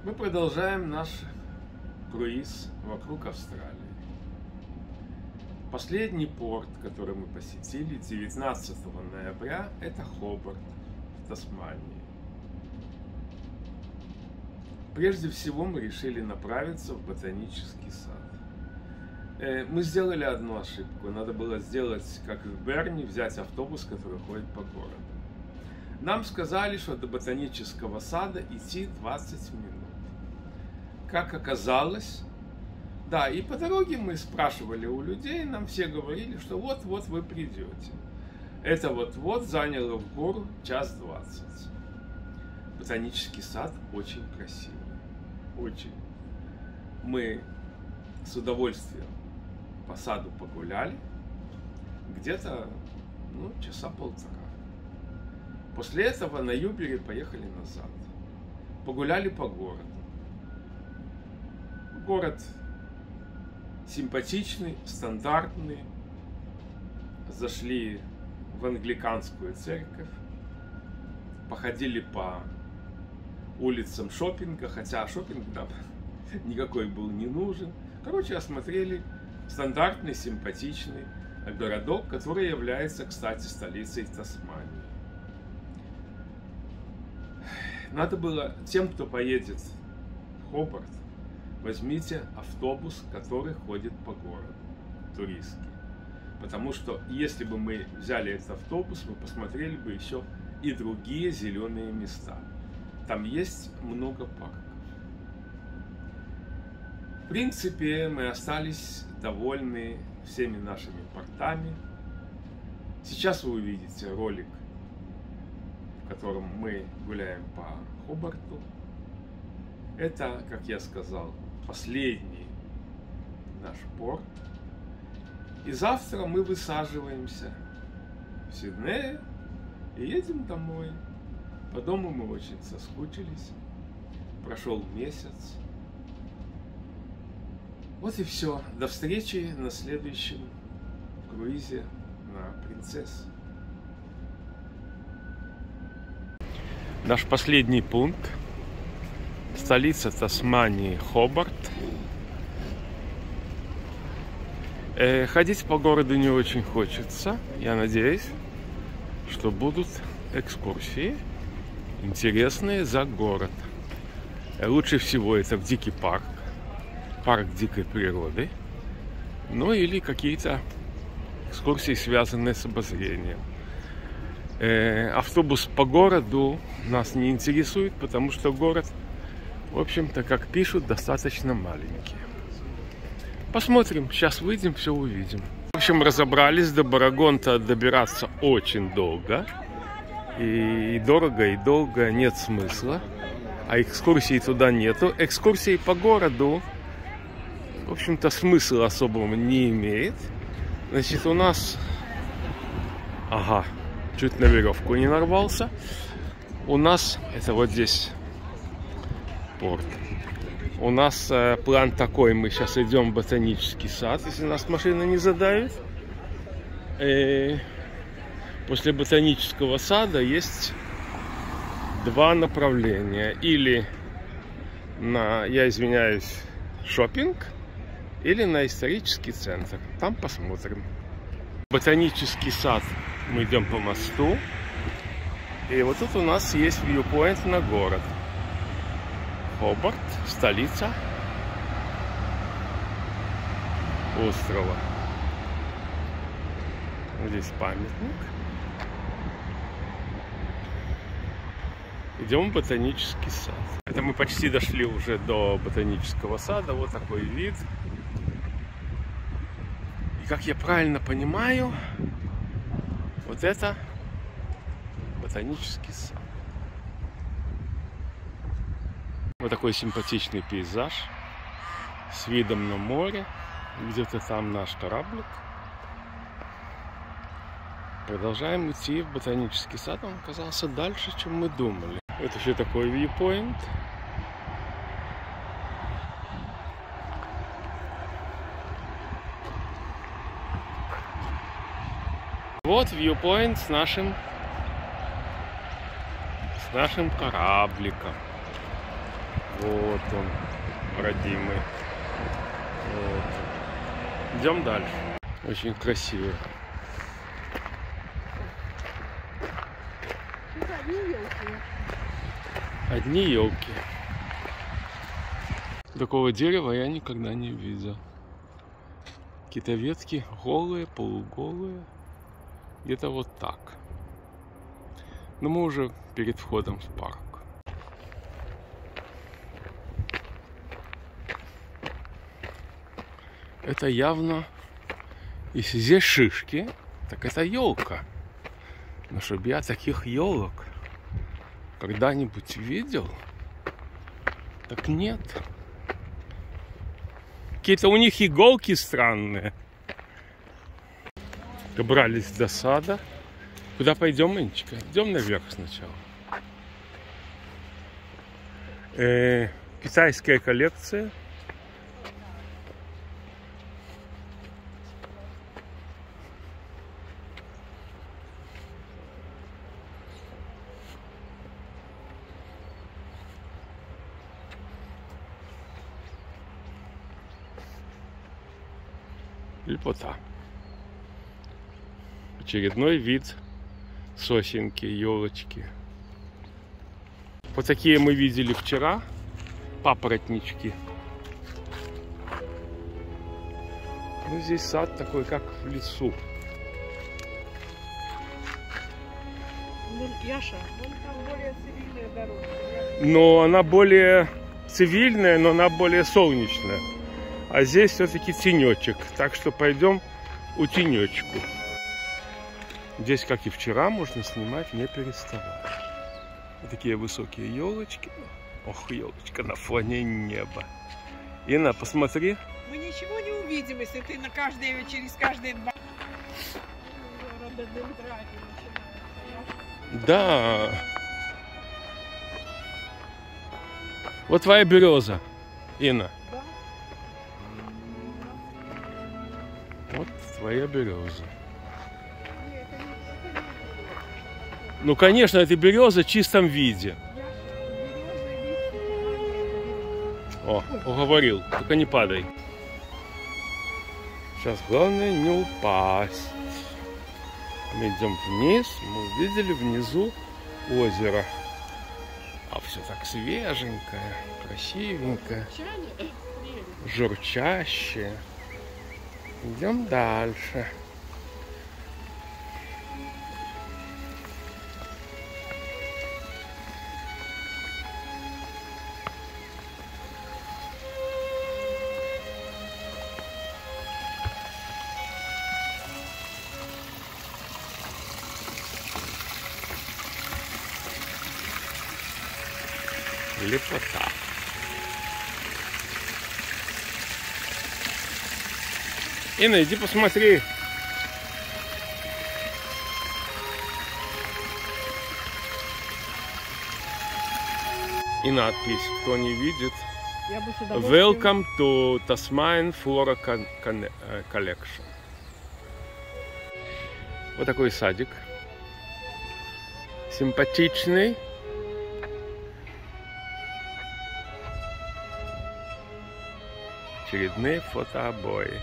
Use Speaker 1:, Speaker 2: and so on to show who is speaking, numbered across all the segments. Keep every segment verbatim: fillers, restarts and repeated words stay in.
Speaker 1: Мы продолжаем наш круиз вокруг Австралии. Последний порт, который мы посетили девятнадцатого ноября, это Хобарт в Тасмании. Прежде всего мы решили направиться в ботанический сад. Мы сделали одну ошибку. Надо было сделать, как в Берни, взять автобус, который ходит по городу. Нам сказали, что до ботанического сада идти двадцать минут. Как оказалось, да, и по дороге мы спрашивали у людей, нам все говорили, что вот-вот вы придете. Это вот-вот заняло в гору час двадцать. Ботанический сад очень красивый, очень. Мы с удовольствием по саду погуляли, где-то, ну, часа полтора. После этого на Юбере поехали назад. Погуляли по городу. Город симпатичный, стандартный. Зашли в англиканскую церковь. Походили по улицам шопинга, хотя шопинг там никакой был не нужен. Короче, осмотрели стандартный, симпатичный городок, который является, кстати, столицей Тасмании. Надо было тем, кто поедет в Хобарт, возьмите автобус, который ходит по городу, туристский. Потому что если бы мы взяли этот автобус, мы посмотрели бы еще и другие зеленые места. Там есть много парков. В принципе, мы остались довольны всеми нашими портами. Сейчас вы увидите ролик, в котором мы гуляем по Хобарту. Это, как я сказал, последний наш порт. И завтра мы высаживаемся в Сиднее и едем домой. По дому мы очень соскучились. Прошел месяц. Вот и все. До встречи на следующем круизе на Принцесс. Наш последний пункт. Столица Тасмании Хобарт. Э, ходить по городу не очень хочется. Я надеюсь, что будут экскурсии интересные за город. Э, лучше всего это в дикий парк, парк дикой природы, ну или какие-то экскурсии, связанные с обозрением. Э, автобус по городу нас не интересует, потому что город, в общем-то, как пишут, достаточно маленький. Посмотрим, сейчас выйдем, все увидим. В общем, разобрались, до Барагонта добираться очень долго. И дорого, и долго, нет смысла. А экскурсий туда нету. Экскурсии по городу, в общем-то, смысла особого не имеет. Значит, у нас... Ага, чуть на веревку не нарвался. У нас, это вот здесь порт. У нас э, план такой, мы сейчас идем в ботанический сад, если нас машина не задавит. И после ботанического сада есть два направления. Или на, я извиняюсь, шопинг, или на исторический центр. Там посмотрим. Ботанический сад мы идем по мосту. И вот тут у нас есть вьюпоинт на город. Хобарт, столица острова. Здесь памятник. Идем в ботанический сад. Это мы почти дошли уже до ботанического сада. Вот такой вид. И как я правильно понимаю, вот это ботанический сад. Вот такой симпатичный пейзаж с видом на море. Где-то там наш кораблик. Продолжаем идти в ботанический сад. Он оказался дальше, чем мы думали. Вот еще такой вьюпоинт. Вот вьюпоинт с нашим с нашим корабликом. Вот он, родимый. Вот. Идем дальше. Очень красиво. Одни елки. Такого дерева я никогда не видел. Какие-то ветки голые, полуголые. Где-то вот так. Но мы уже перед входом в парк. Это явно, если здесь шишки, так это елка. Но чтобы я таких елок когда-нибудь видел, так нет. Какие-то у них иголки странные. Добрались до сада. Куда пойдем, Инечка? Идем наверх сначала. Э, китайская коллекция. Лепота. Очередной вид сосенки, елочки. Вот такие мы видели вчера. Папоротнички. Ну, здесь сад такой, как в лесу.
Speaker 2: Ну, Яша, вон там более цивильная дорога.
Speaker 1: Но она более цивильная, но она более солнечная. А здесь все-таки тенечек. Так что пойдем у тенечку. Здесь, как и вчера, можно снимать не переставая. Вот такие высокие елочки. Ох, елочка на фоне неба. Инна, посмотри.
Speaker 2: Мы ничего не увидим, если ты на каждое, через каждые два...
Speaker 1: Да. Вот твоя береза, Инна.
Speaker 2: Да?
Speaker 1: Вот твоя береза. Ну, конечно, это береза в чистом виде. О, уговорил. Только не падай. Сейчас главное не упасть. Мы идем вниз. Мы увидели внизу озеро. А все так свеженькое, красивенькое, журчащее. Идем дальше. Лепота. Инна, иди посмотри. И надпись, кто не видит.
Speaker 2: Я бы с удовольствием...
Speaker 1: Welcome to Tasmanian Flora Collection. Вот такой садик. Симпатичный. Очередные фотообои.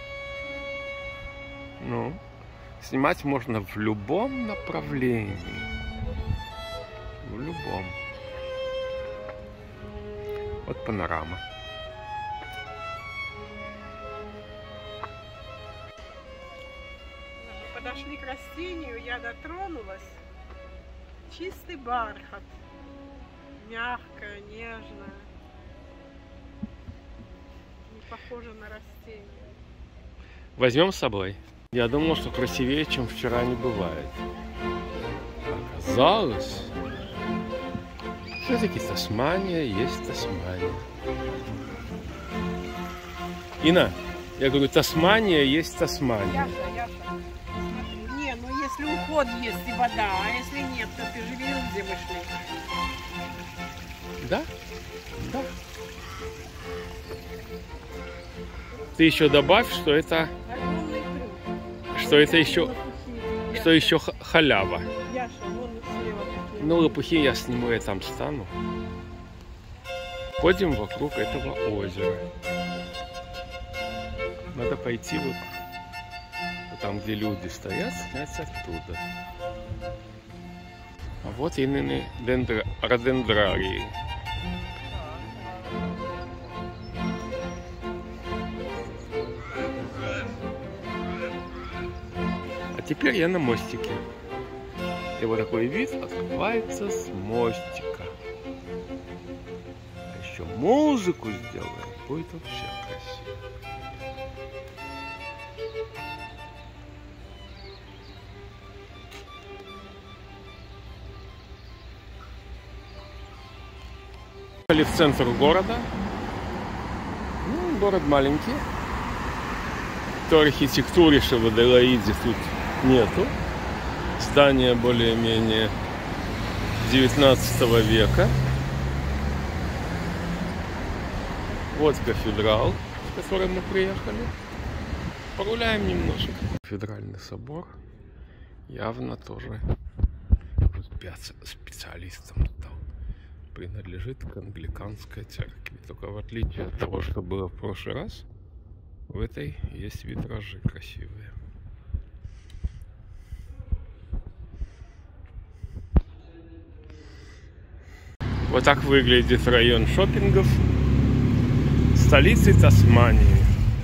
Speaker 1: Ну, снимать можно в любом направлении. В любом. Вот панорама.
Speaker 2: Мы подошли к растению, я дотронулась. Чистый бархат. Мягкое, нежное. Похоже на растение.
Speaker 1: Возьмем с собой. Я думал, что красивее, чем вчера, не бывает. Оказалось, все-таки Тасмания есть Тасмания. Инна, я говорю, Тасмания есть Тасмания.
Speaker 2: Яша, Яша, смотри. Не, ну если уход есть и вода, а если нет, то ты же видел, где мы шли.
Speaker 1: Да? Да. Ты еще добавь, что это, что это еще, что еще халява.
Speaker 2: Яша, вон слева такие.
Speaker 1: Ну, лопухи я сниму, я там стану. Ходим вокруг этого озера. Надо пойти вот там, где люди стоят, снять оттуда. А вот именно дендра... родендрарии. А теперь я на мостике. И вот такой вид открывается с мостика. А еще музыку сделаем, будет вообще красиво. В центр города. Ну, город маленький. Той архитектуры, что в Аделаиде, тут нету. Здание более-менее девятнадцатого века. Вот кафедрал, в который мы приехали. Погуляем немножко. Кафедральный собор явно тоже специалистам там принадлежит к англиканской церкви. Только в отличие от того, что было в прошлый раз, в этой есть витражи красивые. Вот так выглядит район шопингов столицы Тасмании.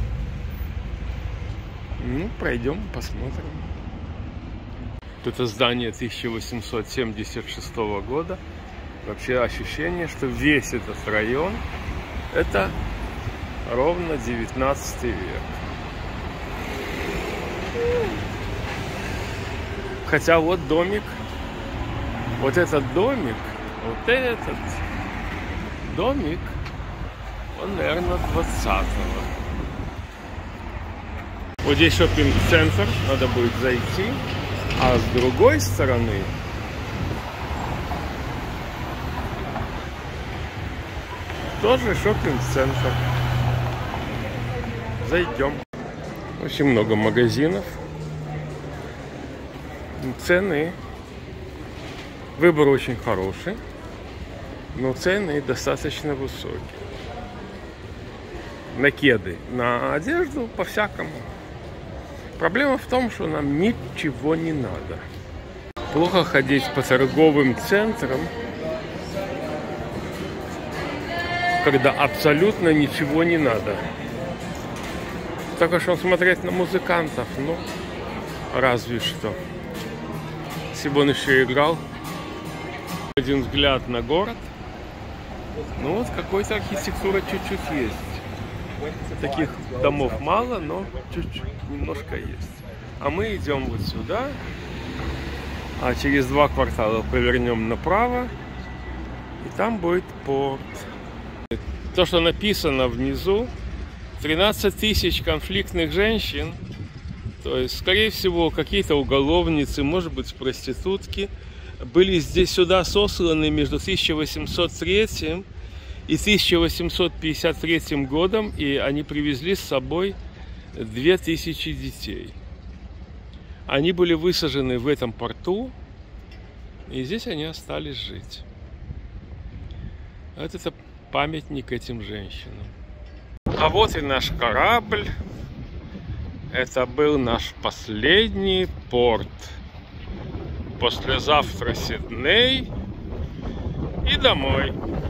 Speaker 1: Ну, пройдем, посмотрим. Это здание тысяча восемьсот семьдесят шестого года. Вообще ощущение, что весь этот район это ровно девятнадцатый век. Хотя вот домик, вот этот домик, вот этот домик, он, наверное, двадцатого. Вот здесь шоппинг-центр, надо будет зайти, а с другой стороны тоже шоппинг-центр. Зайдем. Очень много магазинов. Цены. Выбор очень хороший, но цены достаточно высокие. На кеды, на одежду, по-всякому. Проблема в том, что нам ничего не надо. Плохо ходить по торговым центрам, когда абсолютно ничего не надо. Только что смотреть на музыкантов, ну, разве что. Если бы он еще играл. Один взгляд на город. Ну вот какой-то архитектура чуть-чуть есть. Таких домов мало, но чуть-чуть, немножко есть. А мы идем вот сюда. А через два квартала повернем направо. И там будет порт. То, что написано внизу, тринадцать тысяч конфликтных женщин, то есть, скорее всего, какие-то уголовницы, может быть, проститутки, были здесь сюда сосланы между тысяча восемьсот третьим и тысяча восемьсот пятьдесят третьим годом, и они привезли с собой две тысячи детей. Они были высажены в этом порту, и здесь они остались жить. Вот это памятник этим женщинам. А вот и наш корабль. Это был наш последний порт. Послезавтра Сидней и домой.